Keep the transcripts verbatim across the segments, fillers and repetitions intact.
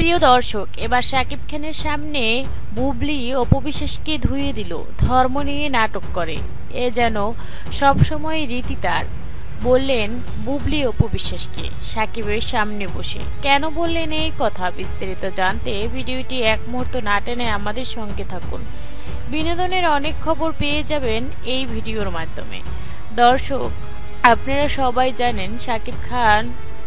প্রিয় দর্শক, এবার শাকিব খানের সামনে বুবলি অপু বিশ্বাসকে ধুয়ে দিল, ধর্ম নিয়ে নাটক করে। এ যেন সবসময় রীতি তার। বললেন বুবলি অপু বিশ্বাসকে শাকিবের সামনে বসে। কেন বললেন এই কথা বিস্তারিত জানতে ভিডিওটি এক মুহূর্ত না টেনে আমাদের সঙ্গে থাকুন। বিনোদনের অনেক খবর পেয়ে যাবেন এই ভিডিওর মাধ্যমে। দর্শক, আপনারা সবাই জানেন শাকিব খান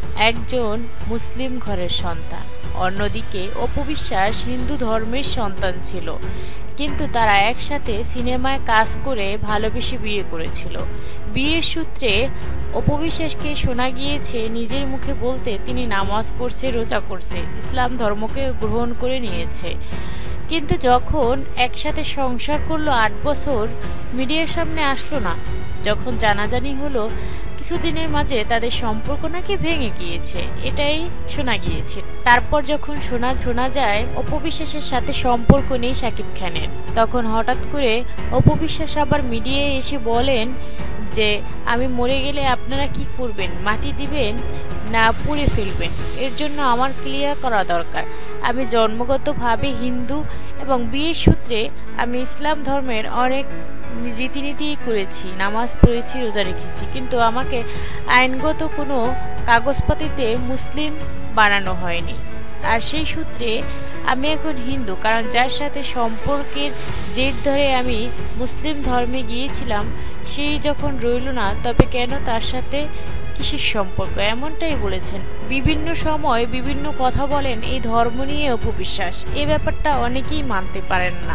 একজন মুসলিম ঘরের সন্তান, অন্যদিকে অপু বিশ্বাস হিন্দু ধর্মের সন্তান ছিল, কিন্তু তারা একসাথে সিনেমায় কাজ করে ভালোবেসে বিয়ে করেছিল। বিয়ের সূত্রে অপু বিশ্বাসকে শোনা গিয়েছে নিজের মুখে বলতে তিনি নামাজ পড়ছে, রোজা করছে, ইসলাম ধর্মকে গ্রহণ করে নিয়েছে। কিন্তু যখন একসাথে সংসার করলো আট বছর মিডিয়ার সামনে আসলো না। যখন জানাজানি হলো কিছুদিনের মাঝে তাদের সম্পর্ক নাকি ভেঙে গিয়েছে, এটাই শোনা গিয়েছে। তারপর যখন শোনা শোনা যায় অপু বিশ্বাসের সাথে সম্পর্ক নেই শাকিব খানের, তখন হঠাৎ করে অপু বিশ্বাস আবার মিডিয়ায় এসে বলেন যে আমি মরে গেলে আপনারা কি করবেন, মাটি দিবেন না পুড়ে ফেলবেন, এর জন্য আমার ক্লিয়ার করা দরকার। আমি জন্মগতভাবে হিন্দু এবং বিয়ের সূত্রে আমি ইসলাম ধর্মের অনেক রীতিনীতি করেছি, নামাজ পড়েছি, রোজা রেখেছি, কিন্তু আমাকে আইনগত কোনো কাগজপাতিতে মুসলিম বানানো হয়নি। আর সেই সূত্রে আমি এখন হিন্দু, কারণ যার সাথে সম্পর্কের জের ধরে আমি মুসলিম ধর্মে গিয়েছিলাম সেই যখন রইল না, তবে কেন তার সাথে কিসের সম্পর্ক, এমনটাই বলেছেন। বিভিন্ন সময় বিভিন্ন কথা বলেন এই ধর্ম নিয়ে অপু বিশ্বাস, এই ব্যাপারটা অনেকেই মানতে পারেন না।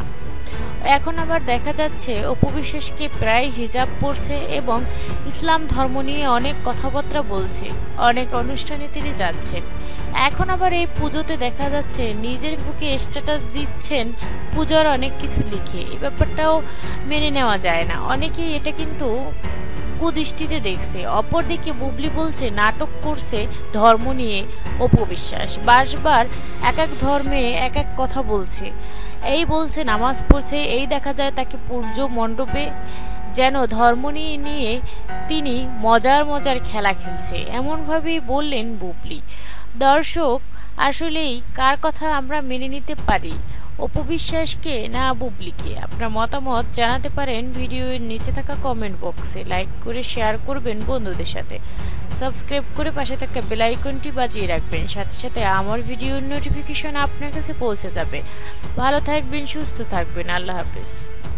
এখন আবার দেখা যাচ্ছে অপু বিশ্বাসকে প্রায় হিজাব পড়ছে এবং ইসলাম ধর্ম নিয়ে অনেক কথাবার্তা বলছে, অনেক অনুষ্ঠানে তিনি যাচ্ছেন। এখন আবার এই পুজোতে দেখা যাচ্ছে নিজের বুকে স্ট্যাটাস দিচ্ছেন পূজার অনেক কিছু লিখে, এই ব্যাপারটাও মেনে নেওয়া যায় না। অনেকেই এটা কিন্তু কুদৃষ্টিতে দেখছে। অপরদিকে বুবলি বলছে নাটক করছে ধর্ম নিয়ে অপু বিশ্বাস, বারবার এক এক ধর্মে এক এক কথা বলছে। এই বলছে নামাজ পড়ছে, এই দেখা যায় তাকে পূর্য মণ্ডপে যেন ধর্ম নিয়ে নিয়ে তিনি মজার মজার খেলা খেলছে, এমনভাবেই বললেন বুবলি। দর্শক, আসলেই কার কথা আমরা মেনে নিতে পারি, অপু বিশ্বাসকে না বুবলিকে? আপনার মতামত জানাতে পারেন ভিডিওর নিচে থাকা কমেন্ট বক্সে। লাইক করে শেয়ার করবেন বন্ধুদের সাথে, সাবস্ক্রাইব করে পাশে থাকা বেল আইকনটি বাজিয়ে রাখবেন, সাথে সাথে আমার ভিডিওর নোটিফিকেশন আপনার কাছে পৌঁছে যাবে। ভালো থাকবেন, সুস্থ থাকবেন, আল্লাহ হাফেজ।